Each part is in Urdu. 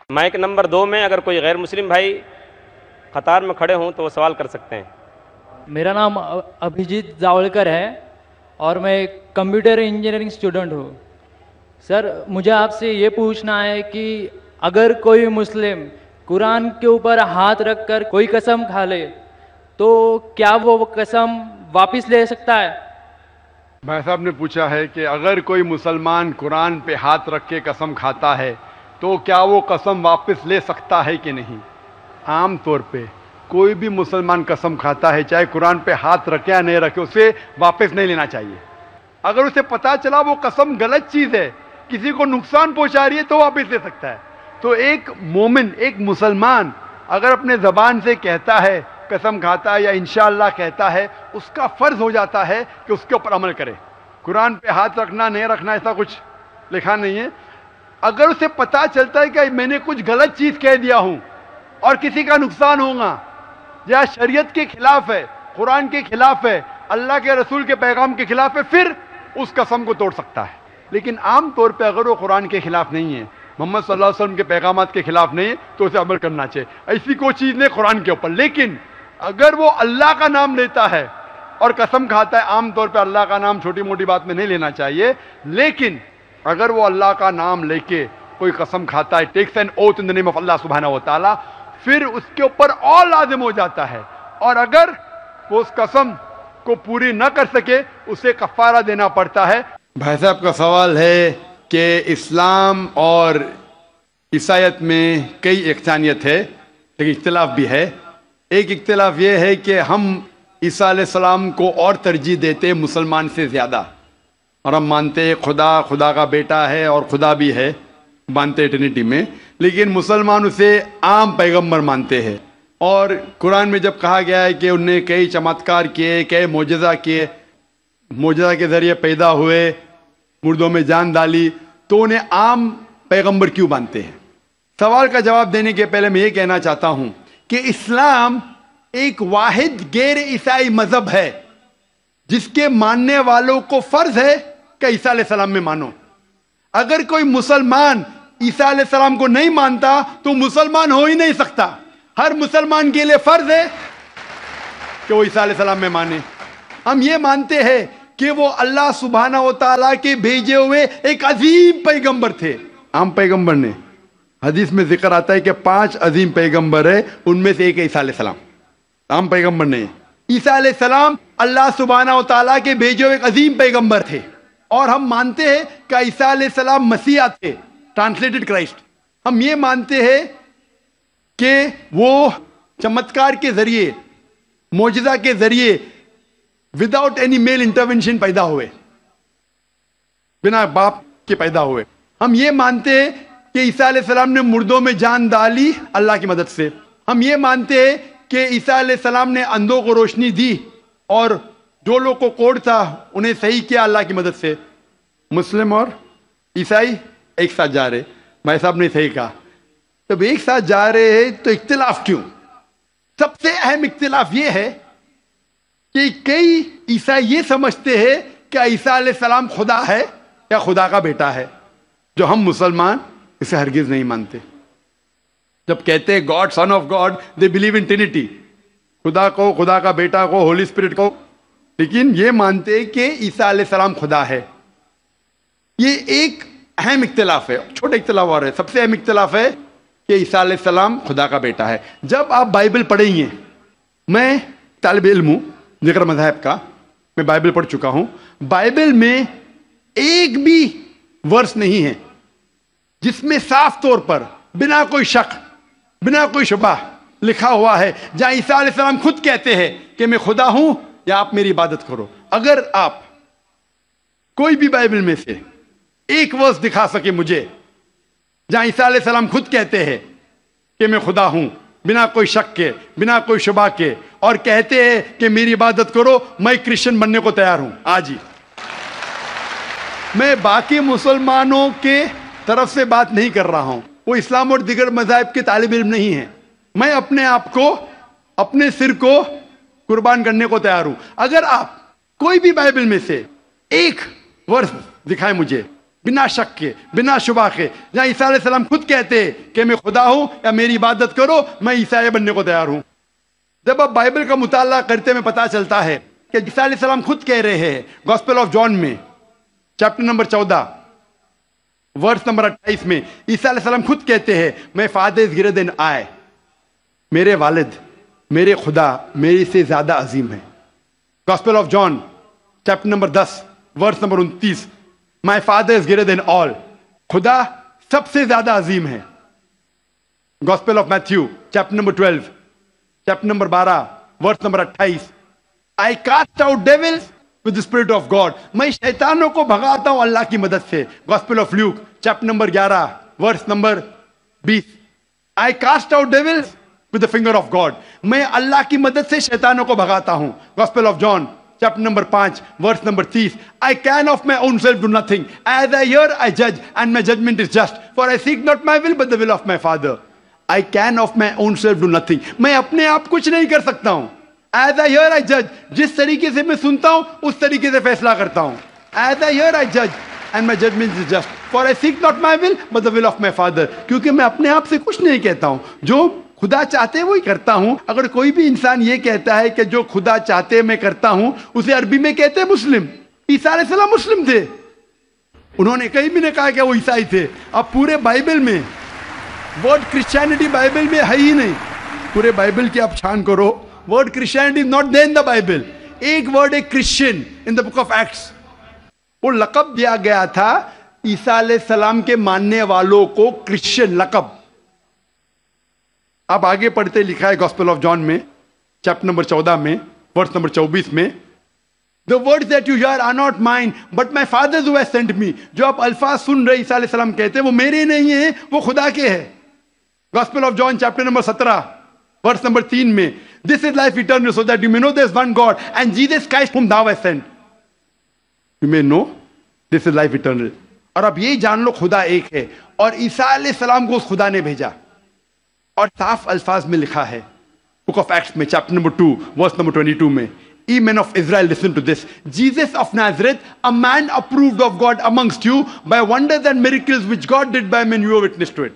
مائک نمبر 2 میں اگر کوئی غیر مسلم بھائی قطار میں کھڑے ہوں تو وہ سوال کر سکتے ہیں۔ میرا نام ابھیجیت جاولکر ہے اور میں کمپیوٹر انجینئرنگ اسٹوڈنٹ ہوں۔ سر مجھے آپ سے یہ پوچھنا ہے کہ اگر کوئی مسلم قرآن کے اوپر ہاتھ رکھ کر کوئی قسم کھا لے تو کیا وہ قسم واپس لے سکتا ہے؟ بھائی صاحب نے پوچھا ہے کہ اگر کوئی مسلمان قرآن پہ ہاتھ رکھ کے قسم کھاتا ہے تو کیا وہ قسم واپس لے سکتا ہے کہ نہیں۔ عام طور پہ کوئی بھی مسلمان قسم کھاتا ہے چاہے قرآن پہ ہاتھ رکھے یا نہیں رکھے اسے واپس نہیں لینا چاہیے۔ اگر اسے پتا چلا وہ قسم غلط چیز ہے، کسی کو نقصان پہنچا رہی ہے تو واپس لے سکتا ہے۔ تو ایک مومن، ایک مسلمان اگر اپنے زبان سے کہتا ہے، قسم کھاتا ہے یا انشاءاللہ کہتا ہے، اس کا فرض ہو جاتا ہے کہ اس کے اوپر عمل کرے۔ قرآن پہ ہاتھ رکھنا نہیں رکھنا ایسا کچھ لکھا نہیں ہے۔ اگر اسے پتا چلتا ہے کہ میں نے کچھ غلط چیز کہہ دیا ہوں اور کسی کا نقصان ہوگا یا شریعت کے خلاف ہے، قرآن کے خلاف ہے، اللہ کے رسول کے پیغام کے خلاف ہے، پھر اس قسم کو توڑ سکتا ہے۔ لیکن عام طور پہ اگر وہ قرآن کے خلاف نہیں ہے، محمد صلی اللہ علیہ وسلم کے پیغامات کے خلاف نہیں ہے تو اسے عمل کرنا چاہیے۔ ایسی کوئی چیز نہیں قرآن کے اوپر۔ لیکن اگر وہ اللہ کا نام لیتا ہے اور قسم کھاتا ہے، عام طور پہ اللہ کا نام چھوٹی موٹی بات میں نہیں لینا چاہیے، لیکن اگر وہ اللہ کا نام لے کے کوئی قسم کھاتا ہے، takes an oath in the name of Allah سبحانہ و تعالی، پھر اس کے اوپر اور لازم ہو جاتا ہے، اور اگر وہ اس قسم کو پوری نہ کر سکے اسے کفارہ دینا پڑتا ہے۔ بھائی صاحب کا سوال ہے کہ اسلام اور عیسائیت میں کئی یکسانیت ہے لیکن اختلاف بھی ہے۔ ایک اختلاف یہ ہے کہ ہم عیسیٰ علیہ السلام کو اور ترجیح دیتے مسلمان سے زیادہ، اور ہم مانتے ہیں خدا کا بیٹا ہے اور خدا بھی ہے، مانتے ٹرینٹی میں، لیکن مسلمان اسے عام پیغمبر مانتے ہیں۔ اور قرآن میں جب کہا گیا ہے کہ انہوں نے کئی چمتکار کیے، کئی معجزہ کیے، معجزہ کے ذریعے پیدا ہوئے، مردوں میں جان ڈالی، تو انہیں عام پیغمبر کیوں مانتے ہیں؟ سوال کا جواب دینے کے پہلے میں یہ کہنا چاہتا ہوں کہ اسلام ایک واحد غیر عیسائی مذہب ہے جس کے ماننے والوں کو فرض ہے کہ عیسیٰ علیہ السلام میں مانو۔ اگر کوئی مسلمان عیسیٰ علیہ السلام کو نہیں مانتا تو مسلمان ہو ہی نہیں سکتا۔ ہر مسلمان کے لیے فرض ہے کہ وہ عیسیٰ علیہ السلام میں مانے۔ ہم یہ مانتے ہیں کہ وہ اللہ سبحانہ و تعالیٰ کے بھیجے ہوئے ایک عظیم پیغمبر تھے۔ عام پیغمبر نے، حدیث میں ذکر آتا ہے کہ 5 عظیم پیغمبر ہیں، ان میں سے ایک ہے عیسیٰ علیہ السلام۔ عام پیغمبر نے، عیسیٰ علیہ السلام اللہ سبحانہ و تعالیٰ کے بھیجے ہوئے ایک عظیم پیغمبر تھے، اور ہم مانتے ہیں کہ عیسیٰ علیہ السلام مسیح تھے، ٹرانسلیٹڈ کرائسٹ۔ ہم یہ مانتے ہیں کہ وہ چمتکار کے ذریعے، معجزہ کے ذریعے، وداؤٹ اینی میل انٹرونشن پیدا ہوئے، بنا باپ کے پیدا ہوئے۔ ہم یہ مانتے ہیں کہ عیسیٰ علیہ السلام نے مردوں میں جان ڈالی اللہ کی مدد سے۔ ہم یہ مانتے ہیں کہ عیسیٰ علیہ السلام نے اندھوں کو روشنی دی اور جو لوگ کو کوڑ تھا انہیں صحیح کیا اللہ کی مدد سے۔ مسلم اور عیسائی ایک ساتھ جا رہے، بھائی صاحب نے صحیح کہا۔ جب ایک ساتھ جا رہے ہیں تو اختلاف کیوں؟ سب سے اہم اختلاف یہ ہے کہ کئی عیسائی یہ سمجھتے ہیں کہ عیسیٰ علیہ السلام خدا ہے یا خدا کا بیٹا ہے، جو ہم مسلمان اسے ہرگز نہیں مانتے۔ جب کہتے ہیں God, son of God, they believe in Trinity, خدا کو، خدا کا بیٹا کو، ہولی اسپرٹ کو، لیکن یہ مانتے ہیں کہ عیسیٰ علیہ السلام خدا ہے۔ یہ ایک اہم اختلاف ہے۔ چھوٹے اختلاف اور ہے، سب سے اہم اختلاف ہے کہ عیسیٰ علیہ السلام خدا کا بیٹا ہے۔ جب آپ بائبل پڑھیں گے، میں طالب علم ہوں ذکر مذہب کا، میں بائبل پڑھ چکا ہوں، بائبل میں ایک بھی ورس نہیں ہے جس میں صاف طور پر بنا کوئی شک، بنا کوئی شبہ لکھا ہوا ہے جہاں عیسیٰ علیہ السلام خود کہتے ہیں کہ میں خدا ہوں یا آپ میری عبادت کرو۔ اگر آپ کوئی بھی بائبل میں سے ایک ورس دکھا سکے مجھے جہاں عیسیٰ علیہ السلام خود کہتے ہیں کہ میں خدا ہوں، بنا کوئی شک کے، بنا کوئی شبہ کے، اور کہتے ہیں کہ میری عبادت کرو، میں کرسچن بننے کو تیار ہوں آج ہی۔ میں باقی مسلمانوں کے طرف سے بات نہیں کر رہا ہوں، وہ اسلام اور دیگر مذاہب کے طالب علم نہیں ہیں، میں اپنے آپ کو، اپنے سر کو قربان کرنے کو تیار ہوں۔ اگر آپ کوئی بھی بائبل میں سے ایک ورس دکھائیں مجھے बिना शक के, बिना शुबा के। जहां ईसा अलैहिस्सलाम खुद कहते हैं कि मैं खुदा हूं या मेरी इबादत करो, मैं ईसाई बनने को तैयार हूं। जब आप बाइबल का मुताला करते में पता चलता है कि ईसा अलैहिस्सलाम खुद कह रहे हैं गॉस्पेल ऑफ जॉन में चैप्टर नंबर 14 वर्स नंबर 28 में, ईसा अलैहिस्सलाम खुद कहते हैं मैं father is greater than I, मेरे वालिद, मेरे खुदा मेरे से ज्यादा अजीम है। Gospel of John chapter number 10 verse number 29, my father is greater than all, खुदा सबसे ज्यादा अजीम है। Gospel of Matthew chapter number 12 chapter number 12 verse number 28, I cast out devils with the spirit of God, मैं शैतानों को भगाता हूं अल्लाह की मदद से। Gospel of Luke chapter number 11 verse number 20, I cast out devils with the finger of God, मैं अल्लाह की मदद से शैतानों को भगाता हूं। Gospel of John chapter number 5 verse number 30, I can of my own self do nothing, as I hear I जज and my judgment is just, for I seek not my will but the will of my father. I can of my own self do nothing, मैं अपने आप कुछ नहीं कर सकता हूं। एज आई हियर आई जज, जिस तरीके से मैं सुनता हूं उस तरीके से फैसला करता हूं। एज आई हियर आई जज and my judgment is just, for I seek not my will but the will of my father, क्योंकि मैं अपने आप से कुछ नहीं कहता हूं, जो खुदा चाहते वही करता हूं। अगर कोई भी इंसान ये कहता है कि जो खुदा चाहते मैं करता हूं, उसे अरबी में कहते हैं मुस्लिम। ईसा अलैहिस्सलाम मुस्लिम थे, उन्होंने कहीं भी नहीं कहा कि वो ईसाई थे। अब पूरे बाइबल में वर्ड क्रिश्चियनिटी बाइबल में है ही नहीं, पूरे बाइबल की आप छान करो, word Christianity is not there in the Bible. एक वर्ड है Christian in the book of Acts, वो लकब दिया गया था ईसा अलैहिस्सलाम के मानने वालों को, क्रिश्चियन लकब। आप आगे पढ़ते लिखा है गॉस्पेल ऑफ जॉन में चैप्टर नंबर 14 में वर्स नंबर 24 में, the words that you hear are not mine but my father who has sent me, जो आप अल्फाज सुन रहे ईसा अलैहिस्सलाम कहते हैं वो मेरे नहीं है, वो खुदा के हैं। Gospel of John chapter number 17 verse number 3 में, this is life eternal so that you may know there is one God and Jesus Christ whom thou hast sent, you may know this is life eternal. और अब ये जान लो खुदा एक है, और ईसा अलैहिस्सलाम को उस खुदा ने भेजा। और साफ अल्फाज में लिखा है बुक ऑफ एक्ट्स में चैप्टर नंबर 2 वर्स नंबर 22 में, ye men of Israel listen to this, Jesus of Nazareth, a man approved of God amongst you by wonders and miracles which God did by men, you are witness to it।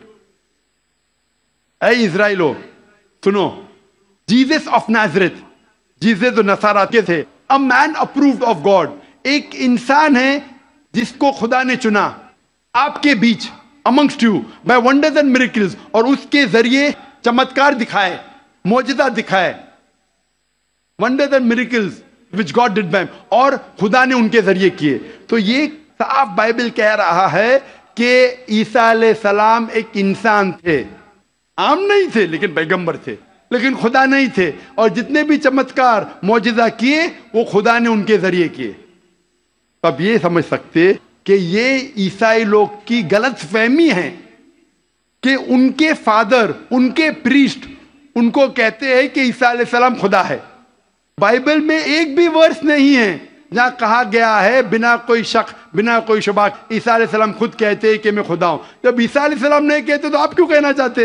ऐ इज़राइलो सुनो, जीसस ऑफ नाजरेथ, जीसस जो नसारा के थे, a man approved of God, एक इंसान है जिसको खुदा ने चुना आपके बीच, amongst you by wonders and miracles, और उसके जरिए चमत्कार दिखाए, मौजज़ा दिखाए, wonders and miracles which God did by him, और खुदा ने उनके जरिए किए। तो ये साफ बाइबल कह रहा है कि ईसा अलैहिस्सलाम एक इंसान थे, आम नहीं थे लेकिन पैगंबर थे, लेकिन खुदा नहीं थे, और जितने भी चमत्कार मौजज़ा किए वो खुदा ने उनके जरिए किए। अब ये समझ सकते कि ये ईसाई लोग की गलत फहमी है कि उनके फादर, उनके प्रीस्ट उनको कहते हैं कि ईसा अलैहिस्सलाम खुदा है। बाइबल में एक भी वर्स नहीं है जहां कहा गया है बिना कोई शक, बिना कोई शुबा, ईसा अलैहिस्सलाम खुद कहते हैं कि मैं खुदा हूं। जब ईसा अलैहिस्सलाम नहीं कहते तो आप क्यों कहना चाहते?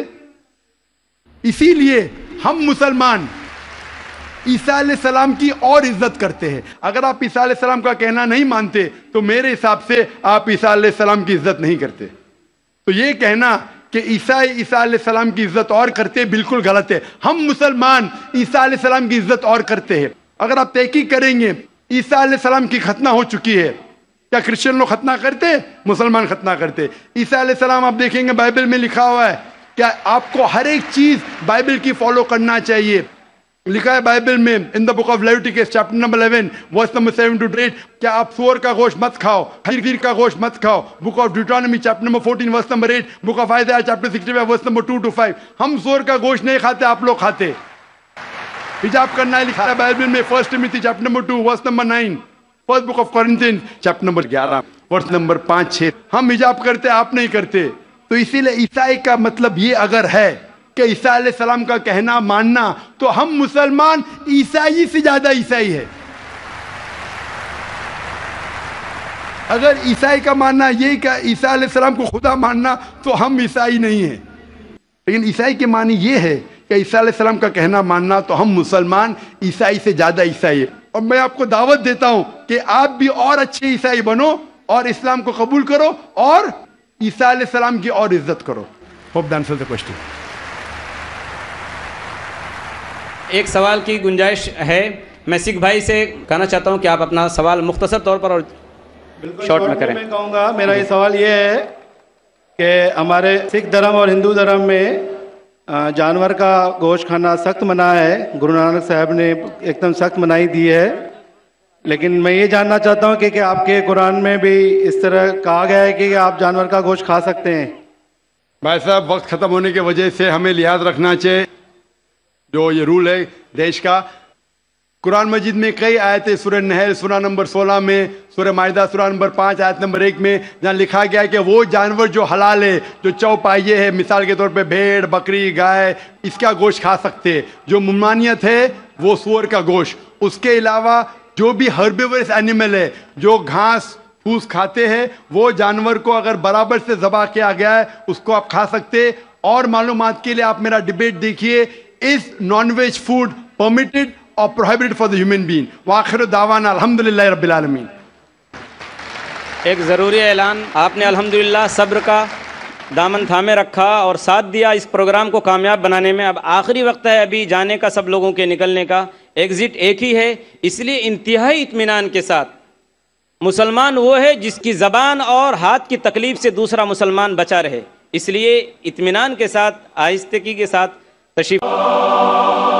इसीलिए हम मुसलमान ईसा अलैहिस्सलाम की और इज्जत करते हैं। अगर आप ईसा अलैहिस्सलाम का कहना नहीं मानते तो मेरे हिसाब से आप ईसा अलैहिस्सलाम की इज्जत नहीं करते। तो ये कहना कि ईसाई ईसा अलैहिस्सलाम की इज्जत और करते हैं, बिल्कुल गलत है। हम मुसलमान ईसा अलैहिस्सलाम की इज्जत और करते हैं। अगर आप तहकीक करेंगे ईसा अलैहिस्सलाम की खतना हो चुकी है, क्या क्रिश्चियन लोग खतना करते? मुसलमान खतना करते। ईसा अलैहिस्सलाम आप देखेंगे बाइबल में लिखा हुआ है, क्या आपको हर एक चीज बाइबल की फॉलो करना चाहिए। लिखा है बाइबल में in the book of Leviticus chapter number 11 verse number 7 to 8, क्या आप सूअर का गोश्त मत खाओ, खीर का गोश्त मत खाओ। Book of Deuteronomy chapter number 14 verse number 8, book of Isaiah chapter 65 verse number 2 to 5। हम सूअर का गोश्त नहीं खाते, आप लोग खाते। हिजाब करना है लिखा है बाइबल में 1 Timothy chapter number 2 verse number 9, first book of Corinthians chapter number 11 verse number 5-6। हम हिजाब करते, आप नहीं करते। तो इसीलिए ईसाई का मतलब ये अगर है कि ईसा अलैहिस्सलाम का कहना मानना, तो हम मुसलमान ईसाई से ज्यादा ईसाई है। अगर ईसाई का मानना ये कि ईसा अलैहिस्सलाम को खुदा मानना, तो हम ईसाई नहीं है। लेकिन ईसाई के मानी ये है कि ईसा अलैहिस्सलाम का कहना मानना, तो हम मुसलमान ईसाई से ज्यादा ईसाई है। और मैं आपको दावत देता हूं कि आप भी और अच्छे ईसाई बनो, اور اسلام کو قبول کرو اور عیسیٰ علیہ السلام کی اور عزت کرو. Hope that answers the question. ایک سوال کی گنجائش ہے. میں سکھ بھائی سے کہنا چاہتا ہوں کہ آپ اپنا سوال مختصر طور پر اور شارٹ میں کریں. میں کہوں گا میرا یہ سوال یہ ہے کہ ہمارے سکھ دھرم اور ہندو دھرم میں جانور کا گوشت کھانا سخت منع ہے. گرو نانک صاحب نے ایک دم سخت منائی دی ہے. لیکن میں یہ جاننا چاہتا ہوں کہ آپ کے قرآن میں بھی اس طرح کہا گیا ہے کہ آپ جانور کا گوشت کھا سکتے ہیں؟ بھائی صاحب وقت ختم ہونے کی وجہ سے ہمیں لحاظ رکھنا چاہیے. جو یہ رول ہے دیش کا، قرآن مجید میں کئی آیتیں، سورہ نحل سورہ نمبر 16 میں، سورہ مائدہ سورہ نمبر 5 آیت نمبر 1 میں جہاں لکھا گیا ہے کہ وہ جانور جو حلال ہے، جو چوپائے ہے، مثال کے طور پہ بھیڑ، بکری، گائے، اس کا گوشت کھا سکتے ہیں. جو ممانعت ہے وہ سور کا گوشت. اس کے علاوہ جو بھی ہربیورس اینیمل ہے، جو گھاس پھوس کھاتے ہیں، وہ جانور کو اگر برابر سے ذبح کیا گیا ہے اس کو آپ کھا سکتے. اور معلومات کے لیے آپ میرا ڈیبیٹ دیکھیے، is non veg food permitted اور prohibited for the human being. وآخر دعوانا الحمدللہ رب العالمین. ایک ضروری اعلان. آپ نے الحمدللہ صبر کا دامن تھامے رکھا اور ساتھ دیا اس پروگرام کو کامیاب بنانے میں. اب آخری وقت ہے ابھی جانے کا، سب لوگوں کے نکلنے کا. ایگزٹ ایک ہی ہے، اس لیے انتہائی اطمینان کے ساتھ مسلمان وہ ہے جس کی زبان اور ہاتھ کی تکلیف سے دوسرا مسلمان بچا رہے. اس لیے اطمینان کے ساتھ، آہستگی کے ساتھ تشریف